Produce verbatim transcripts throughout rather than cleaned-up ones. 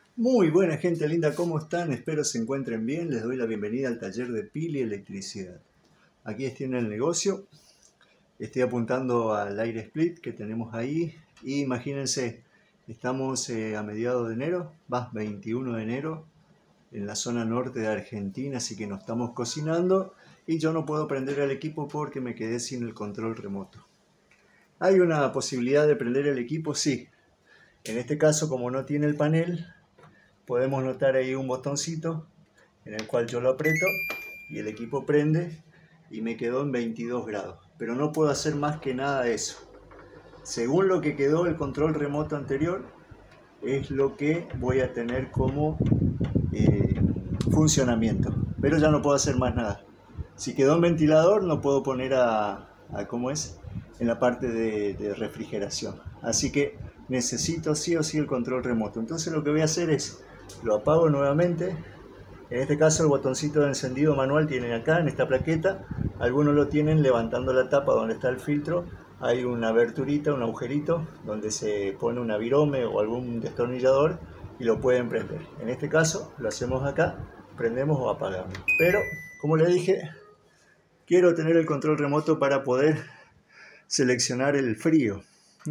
Muy buena gente linda, ¿cómo están? Espero se encuentren bien. Les doy la bienvenida al taller de pila y electricidad. Aquí estoy en el negocio. Estoy apuntando al aire split que tenemos ahí. Y imagínense, estamos eh, a mediados de enero, va, veintiuno de enero, en la zona norte de Argentina, así que nos estamos cocinando. Y yo no puedo prender el equipo porque me quedé sin el control remoto. ¿Hay una posibilidad de prender el equipo? Sí. En este caso, como no tiene el panel, podemos notar ahí un botoncito en el cual yo lo aprieto y el equipo prende y me quedó en veintidós grados. Pero no puedo hacer más que nada de eso. Según lo que quedó el control remoto anterior, es lo que voy a tener como eh, funcionamiento. Pero ya no puedo hacer más nada. Si quedó en ventilador, no puedo poner a, a ¿cómo es? En la parte de, de refrigeración. Así que necesito sí o sí el control remoto. Entonces lo que voy a hacer es, lo apago nuevamente. En este caso el botoncito de encendido manual tienen acá en esta plaqueta. Algunos lo tienen levantando la tapa donde está el filtro. Hay una aberturita, un agujerito donde se pone una virome o algún destornillador y lo pueden prender. En este caso lo hacemos acá, prendemos o apagamos. Pero como les dije, quiero tener el control remoto para poder seleccionar el frío.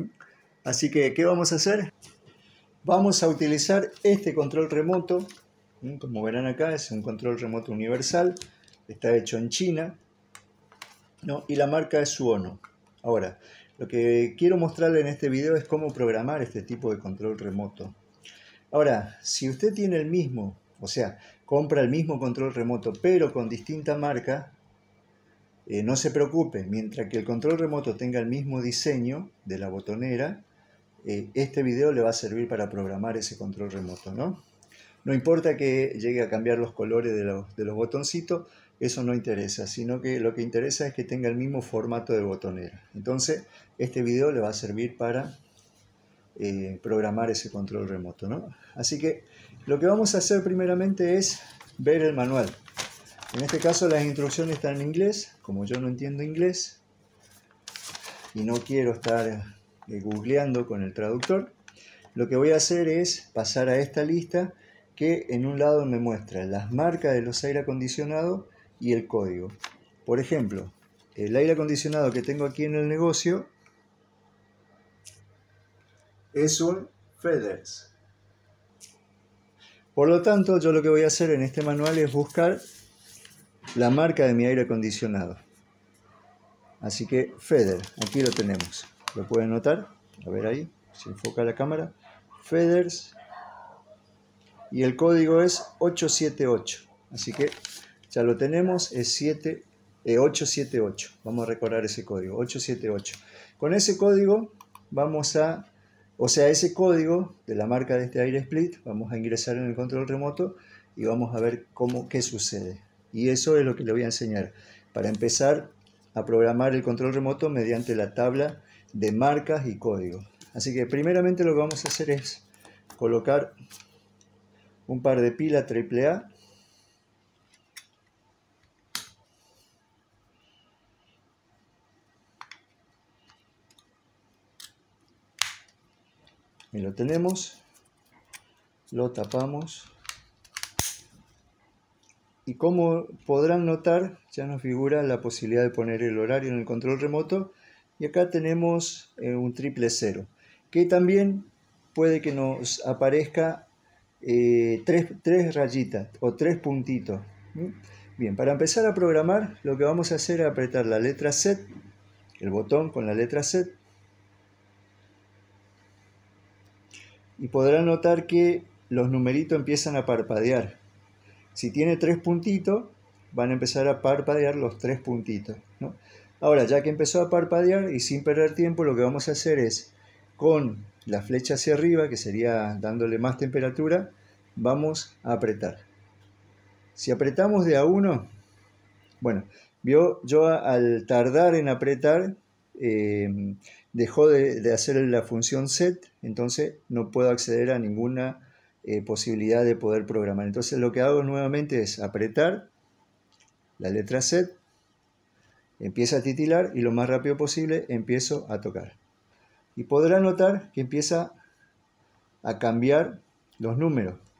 Así que, ¿qué vamos a hacer? Vamos a utilizar este control remoto. Como verán acá, es un control remoto universal. Está hecho en China, ¿no? Y la marca es Suono. Ahora, lo que quiero mostrarle en este video es cómo programar este tipo de control remoto. Ahora, si usted tiene el mismo, o sea, compra el mismo control remoto, pero con distinta marca, eh, no se preocupe. Mientras que el control remoto tenga el mismo diseño de la botonera, eh, este video le va a servir para programar ese control remoto, ¿no? No importa que llegue a cambiar los colores de los, de los botoncitos, eso no interesa, sino que lo que interesa es que tenga el mismo formato de botonera. Entonces, este video le va a servir para eh, programar ese control remoto, ¿no? Así que lo que vamos a hacer primeramente es ver el manual. En este caso las instrucciones están en inglés. Como yo no entiendo inglés y no quiero estar eh, googleando con el traductor, lo que voy a hacer es pasar a esta lista que en un lado me muestra las marcas de los aire acondicionados y el código. Por ejemplo, el aire acondicionado que tengo aquí en el negocio es un Feathers. Por lo tanto, yo lo que voy a hacer en este manual es buscar la marca de mi aire acondicionado. Así que Feather, aquí lo tenemos. Lo pueden notar, a ver ahí, si enfoca la cámara. Feathers. Y el código es ocho siete ocho. Así que ya lo tenemos, es siete, eh, ocho siete ocho. Vamos a recordar ese código, ocho siete ocho. Con ese código vamos a, o sea, ese código de la marca de este aire split, vamos a ingresar en el control remoto y vamos a ver cómo, qué sucede. Y eso es lo que le voy a enseñar. Para empezar a programar el control remoto mediante la tabla de marcas y códigos. Así que primeramente lo que vamos a hacer es colocar un par de pilas triple A. Y lo tenemos. Lo tapamos. Y como podrán notar, ya nos figura la posibilidad de poner el horario en el control remoto. Y acá tenemos eh, un triple cero. Que también puede que nos aparezca eh, tres, tres rayitas o tres puntitos. ¿Mm? Bien, para empezar a programar, lo que vamos a hacer es apretar la letra Set, el botón con la letra Set. Y podrán notar que los numeritos empiezan a parpadear. Si tiene tres puntitos, van a empezar a parpadear los tres puntitos, ¿no? Ahora, ya que empezó a parpadear y sin perder tiempo, lo que vamos a hacer es, con la flecha hacia arriba, que sería dándole más temperatura, vamos a apretar. Si apretamos de a uno, bueno, vio, yo al tardar en apretar, eh, dejó de, de hacer la función set, entonces no puedo acceder a ninguna eh, posibilidad de poder programar. Entonces lo que hago nuevamente es apretar la letra set, empieza a titilar y lo más rápido posible empiezo a tocar. Y podrán notar que empieza a cambiar los números.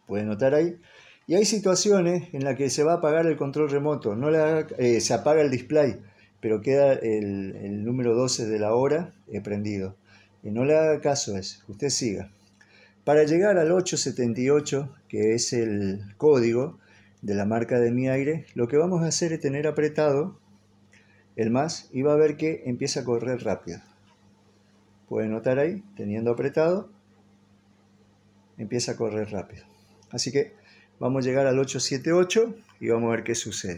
Puede notar ahí. Y hay situaciones en las que se va a apagar el control remoto, no le haga, eh, se apaga el display, pero queda el, el número doce de la hora eh, prendido. Y no le haga caso a eso, usted siga. Para llegar al ochocientos setenta y ocho, que es el código de la marca de Mi Aire, lo que vamos a hacer es tener apretado el más y va a ver que empieza a correr rápido. Puede notar ahí, teniendo apretado, empieza a correr rápido. Así que vamos a llegar al ochocientos setenta y ocho y vamos a ver qué sucede.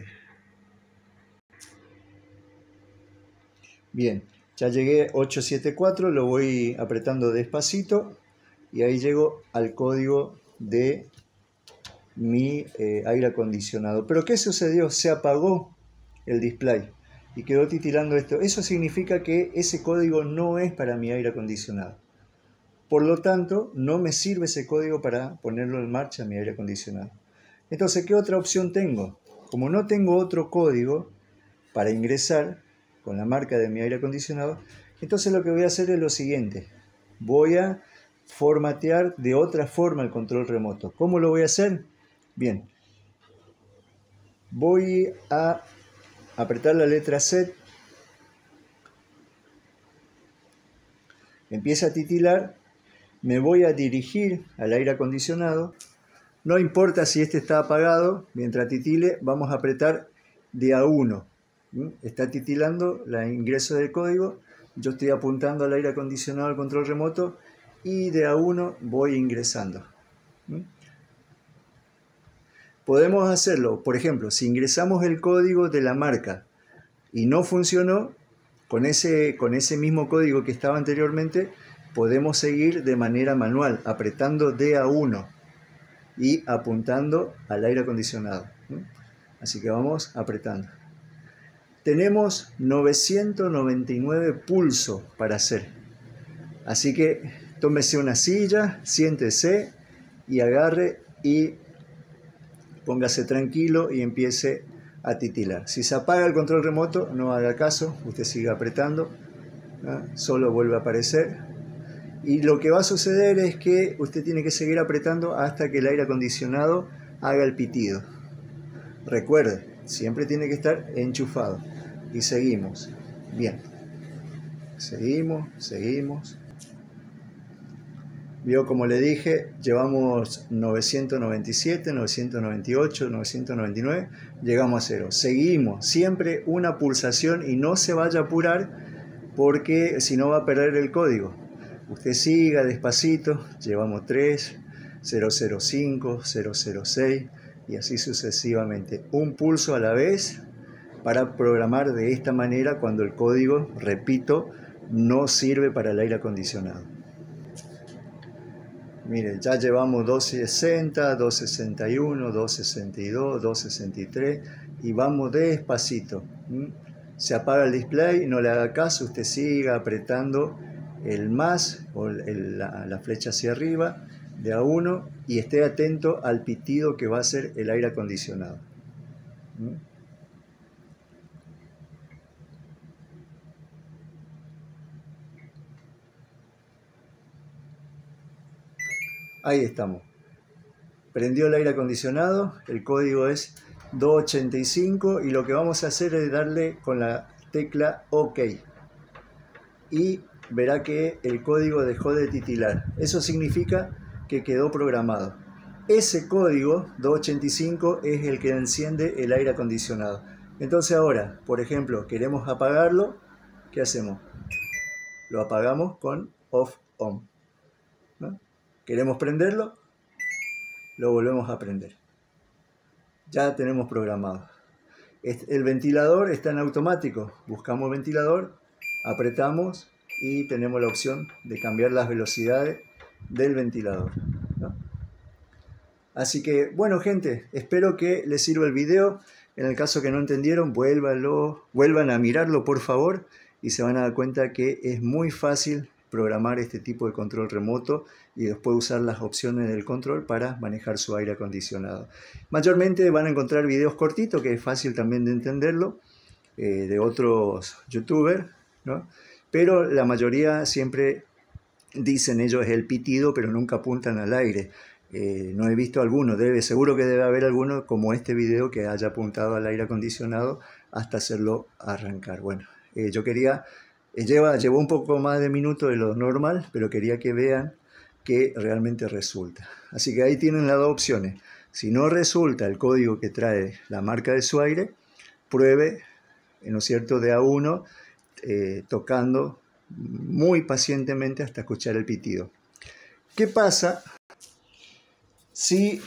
Bien, ya llegué ochocientos setenta y cuatro, lo voy apretando despacito y ahí llego al código de mi eh, aire acondicionado. ¿Pero qué sucedió? Se apagó el display y quedó titilando esto. Eso significa que ese código no es para mi aire acondicionado. Por lo tanto, no me sirve ese código para ponerlo en marcha mi aire acondicionado. Entonces, ¿qué otra opción tengo? Como no tengo otro código para ingresar con la marca de mi aire acondicionado, entonces lo que voy a hacer es lo siguiente. Voy a formatear de otra forma el control remoto. ¿Cómo lo voy a hacer? Bien, voy a apretar la letra Set. Empieza a titilar. Me voy a dirigir al aire acondicionado. No importa si este está apagado, mientras titile vamos a apretar de a uno. Está titilando el ingreso del código, yo estoy apuntando al aire acondicionado al control remoto y de a uno voy ingresando. Podemos hacerlo, por ejemplo, si ingresamos el código de la marca y no funcionó, con ese, con ese mismo código que estaba anteriormente, podemos seguir de manera manual, apretando de a uno y apuntando al aire acondicionado. Así que vamos apretando. Tenemos novecientos noventa y nueve pulsos para hacer. Así que tómese una silla, siéntese y agarre y póngase tranquilo y empiece a titilar. Si se apaga el control remoto, no haga caso, usted sigue apretando, ¿no? Solo vuelve a aparecer. Y lo que va a suceder es que usted tiene que seguir apretando hasta que el aire acondicionado haga el pitido. Recuerde, siempre tiene que estar enchufado. Y seguimos. Bien. Seguimos, seguimos. Vio, como le dije, llevamos novecientos noventa y siete, novecientos noventa y ocho, novecientos noventa y nueve, llegamos a cero. Seguimos, siempre una pulsación y no se vaya a apurar porque si no va a perder el código. Usted siga despacito, llevamos tres, cero cero cinco, cero cero seis y así sucesivamente. Un pulso a la vez para programar de esta manera cuando el código, repito, no sirve para el aire acondicionado. Miren, ya llevamos doscientos sesenta, doscientos sesenta y uno, doscientos sesenta y dos, doscientos sesenta y tres y vamos despacito. Se apaga el display, no le haga caso, usted siga apretando el más o el, la, la flecha hacia arriba de a uno y esté atento al pitido que va a hacer el aire acondicionado. Ahí estamos. Prendió el aire acondicionado, el código es doscientos ochenta y cinco y lo que vamos a hacer es darle con la tecla OK. Y verá que el código dejó de titilar. Eso significa que quedó programado. Ese código doscientos ochenta y cinco es el que enciende el aire acondicionado. Entonces ahora, por ejemplo, queremos apagarlo, ¿qué hacemos? Lo apagamos con Off On, ¿no? Queremos prenderlo, lo volvemos a prender. Ya tenemos programado. El ventilador está en automático. Buscamos ventilador, apretamos y tenemos la opción de cambiar las velocidades del ventilador, ¿no? Así que, bueno, gente, espero que les sirva el video. En el caso que no entendieron, vuélvanlo, vuelvan a mirarlo, por favor, y se van a dar cuenta que es muy fácil programar este tipo de control remoto y después usar las opciones del control para manejar su aire acondicionado. Mayormente van a encontrar videos cortitos, que es fácil también de entenderlo, eh, de otros youtubers, ¿no? Pero la mayoría siempre dicen ellos el pitido, pero nunca apuntan al aire. Eh, no he visto alguno, debe, seguro que debe haber alguno como este video que haya apuntado al aire acondicionado hasta hacerlo arrancar. Bueno, eh, yo quería, eh, lleva, llevó un poco más de minutos de lo normal, pero quería que vean que realmente resulta. Así que ahí tienen las dos opciones. Si no resulta el código que trae la marca de su aire, pruebe, ¿no es cierto?, de a uno, eh, tocando muy pacientemente hasta escuchar el pitido. ¿Qué pasa si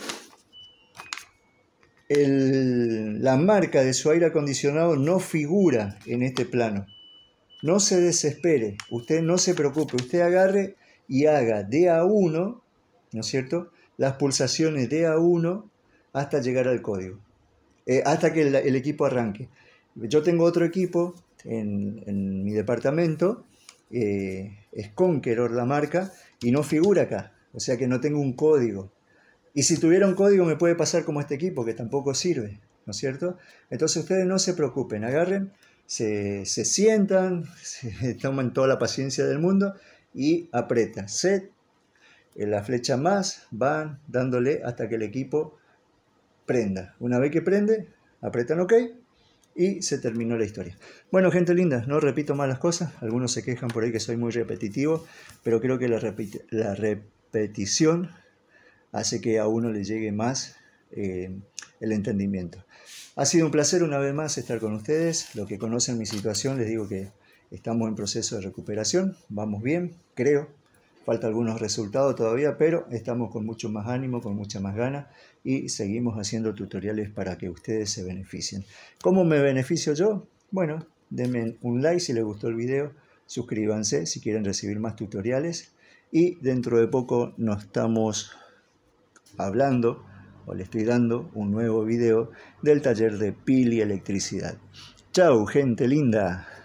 el, la marca de su aire acondicionado no figura en este plano? No se desespere, usted no se preocupe, usted agarre y haga de a uno, ¿no es cierto?, las pulsaciones de a uno hasta llegar al código, eh, hasta que el, el equipo arranque. Yo tengo otro equipo en, en mi departamento, eh, es Conqueror la marca, y no figura acá, o sea que no tengo un código. Y si tuviera un código me puede pasar como este equipo, que tampoco sirve, ¿no es cierto? Entonces ustedes no se preocupen, agarren, se, se sientan, se toman toda la paciencia del mundo y apretan set, en la flecha más, van dándole hasta que el equipo prenda. Una vez que prende, apretan OK y se terminó la historia. Bueno, gente linda, no repito más las cosas. Algunos se quejan por ahí que soy muy repetitivo, pero creo que la, repet la repetición hace que a uno le llegue más eh, el entendimiento. Ha sido un placer una vez más estar con ustedes. Los que conocen mi situación les digo que estamos en proceso de recuperación. Vamos bien, creo. Falta algunos resultados todavía, pero estamos con mucho más ánimo, con mucha más ganas y seguimos haciendo tutoriales para que ustedes se beneficien. ¿Cómo me beneficio yo? Bueno, denme un like si les gustó el video, suscríbanse si quieren recibir más tutoriales y dentro de poco nos estamos hablando o le estoy dando un nuevo video del taller de Pili Electricidad. Chau, gente linda.